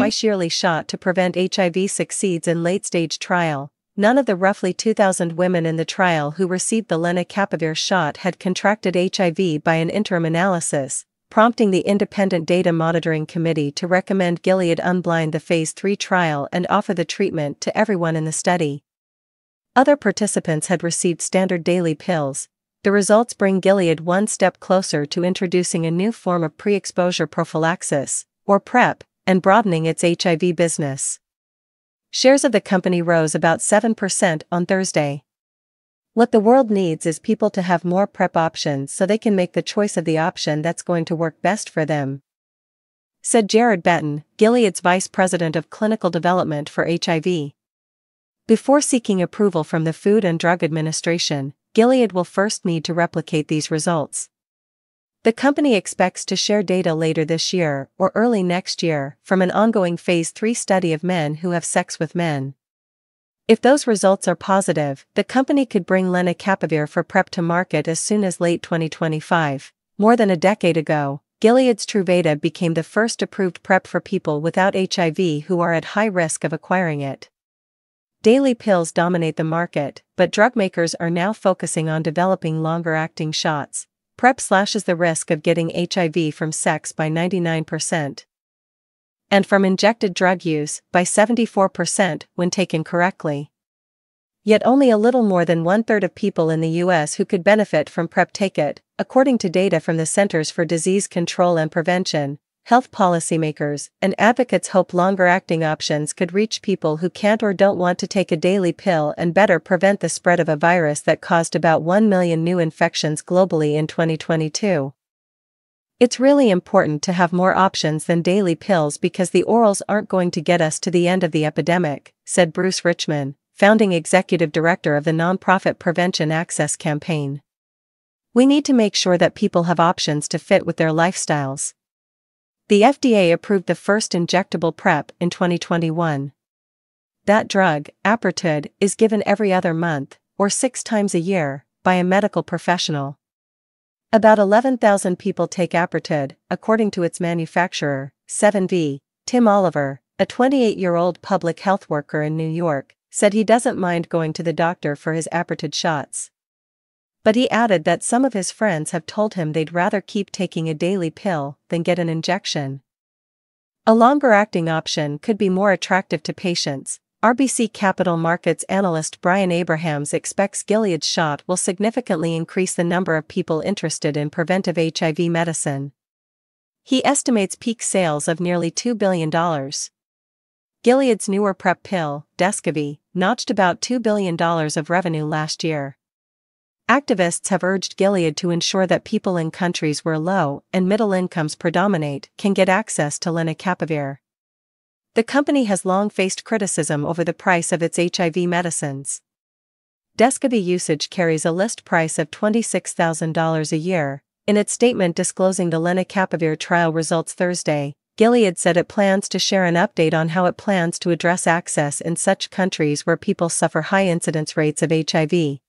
twice-yearly shot to prevent HIV succeeds in late-stage trial. None of the roughly 2,000 women in the trial who received the lenacapavir shot had contracted HIV by an interim analysis, prompting the Independent Data Monitoring Committee to recommend Gilead unblind the Phase 3 trial and offer the treatment to everyone in the study. Other participants had received standard daily pills. The results bring Gilead one step closer to introducing a new form of pre-exposure prophylaxis, or PrEP, and broadening its HIV business. Shares of the company rose about 7% on Thursday. What the world needs is people to have more PrEP options so they can make the choice of the option that's going to work best for them, said Jared Baeten, Gilead's vice president of clinical development for HIV. Before seeking approval from the Food and Drug Administration, Gilead will first need to replicate these results. The company expects to share data later this year or early next year from an ongoing Phase 3 study of men who have sex with men. If those results are positive, the company could bring lenacapavir for PrEP to market as soon as late 2025. More than a decade ago, Gilead's Truvada became the first approved PrEP for people without HIV who are at high risk of acquiring it. Daily pills dominate the market, but drug makers are now focusing on developing longer-acting shots. PrEP slashes the risk of getting HIV from sex by 99%. And from injected drug use by 74% when taken correctly. Yet only a little more than one-third of people in the U.S. who could benefit from PrEP take it, according to data from the Centers for Disease Control and Prevention. Health policymakers and advocates hope longer-acting options could reach people who can't or don't want to take a daily pill and better prevent the spread of a virus that caused about 1 million new infections globally in 2022. It's really important to have more options than daily pills because the orals aren't going to get us to the end of the epidemic, said Bruce Richman, founding executive director of the nonprofit Prevention Access Campaign. We need to make sure that people have options to fit with their lifestyles. The FDA approved the first injectable PrEP in 2021. That drug, Apretude, is given every other month, or 6 times a year, by a medical professional. About 11,000 people take Apretude, according to its manufacturer, 7V. Tim Oliver, a 28-year-old public health worker in New York, said he doesn't mind going to the doctor for his Apretude shots. But he added that some of his friends have told him they'd rather keep taking a daily pill than get an injection. A longer-acting option could be more attractive to patients. RBC Capital Markets analyst Brian Abrahams expects Gilead's shot will significantly increase the number of people interested in preventive HIV medicine. He estimates peak sales of nearly $2 billion. Gilead's newer PrEP pill, Descovy, notched about $2 billion of revenue last year. Activists have urged Gilead to ensure that people in countries where low and middle incomes predominate can get access to lenacapavir. The company has long faced criticism over the price of its HIV medicines. Descovy usage carries a list price of $26,000 a year. In its statement disclosing the lenacapavir trial results Thursday, Gilead said it plans to share an update on how it plans to address access in such countries where people suffer high incidence rates of HIV.